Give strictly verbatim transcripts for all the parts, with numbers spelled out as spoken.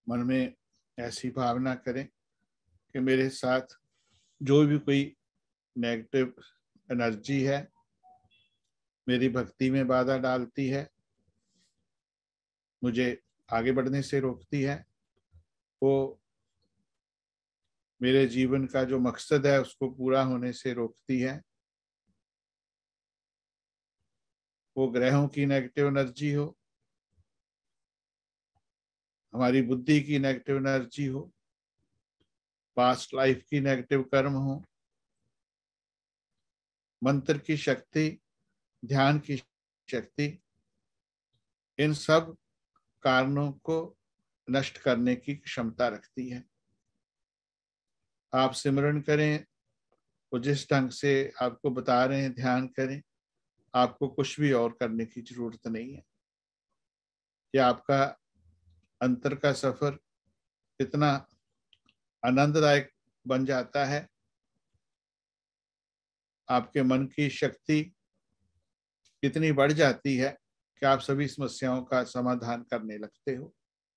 मन में ऐसी भावना करें कि मेरे साथ जो भी कोई नेगेटिव एनर्जी है, मेरी भक्ति में बाधा डालती है, मुझे आगे बढ़ने से रोकती है, वो मेरे जीवन का जो मकसद है उसको पूरा होने से रोकती है, वो ग्रहों की नेगेटिव एनर्जी हो, हमारी बुद्धि की नेगेटिव एनर्जी हो, पास्ट लाइफ की नेगेटिव कर्म हो, मंत्र की शक्ति, ध्यान की शक्ति, इन सब कारणों को नष्ट करने की क्षमता रखती है। आप सिमरन करें, वो जिस ढंग से आपको बता रहे हैं ध्यान करें, आपको कुछ भी और करने की जरूरत नहीं है। कि आपका अंतर का सफर इतना आनंददायक बन जाता है, आपके मन की शक्ति इतनी बढ़ जाती है कि आप सभी समस्याओं का समाधान करने लगते हो।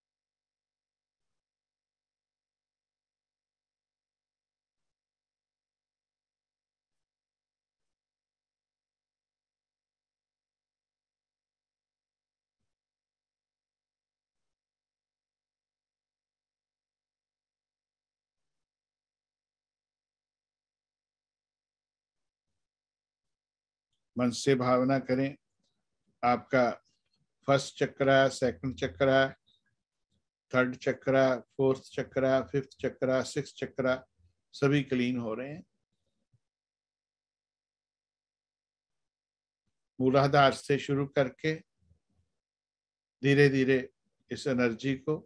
मन से भावना करें, आपका फर्स्ट चक्र, सेकंड चक्र, थर्ड चक्र, फोर्थ चक्र, फिफ्थ चक्र, सिक्स चक्र सभी क्लीन हो रहे हैं। मूलाधार से शुरू करके धीरे धीरे इस एनर्जी को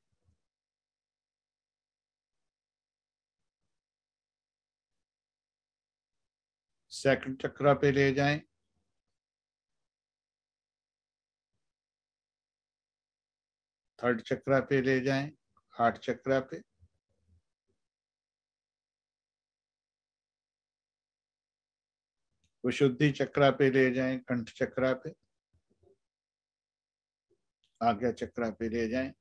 सेकंड चक्र पे ले जाएं, थर्ड चक्र पे ले जाएं, हार्ट चक्र पे, विशुद्धि चक्र पे ले जाएं, कंठ चक्र पे, आज्ञा चक्र पे ले जाएं।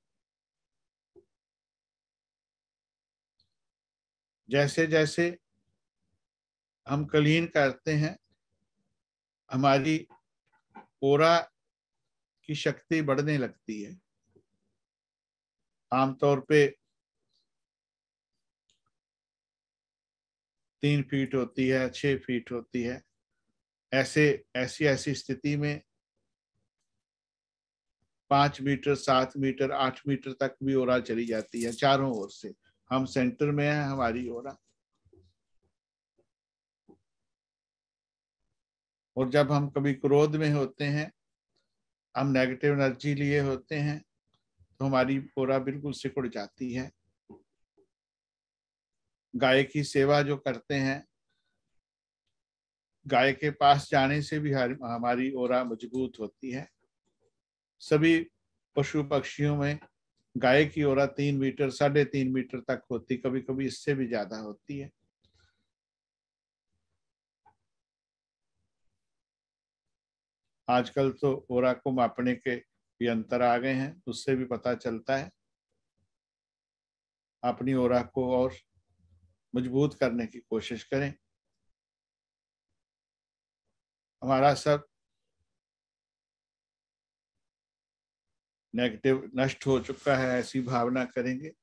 जैसे जैसे हम क्लीन करते हैं, हमारी ओरा की शक्ति बढ़ने लगती है। आमतौर पे तीन फीट होती है, छह फीट होती है। ऐसे ऐसी ऐसी स्थिति में पांच मीटर, सात मीटर, आठ मीटर तक भी ओरा चली जाती है चारों ओर से। हम सेंटर में है हमारी ओरा। और जब हम कभी क्रोध में होते हैं, हम नेगेटिव एनर्जी लिए होते हैं, तो हमारी ओरा बिल्कुल सिकुड़ जाती है। गाय की सेवा जो करते हैं, गाय के पास जाने से भी हमारी ओरा मजबूत होती है। सभी पशु पक्षियों में गाय की ओरा तीन मीटर, साढ़े तीन मीटर तक होती, कभी कभी इससे भी ज्यादा होती है। आजकल तो ओरा को मापने के भी यंत्र आ गए हैं, उससे भी पता चलता है। अपनी ओरा को और मजबूत करने की कोशिश करें। हमारा सब नेगेटिव नष्ट हो चुका है, ऐसी भावना करेंगे।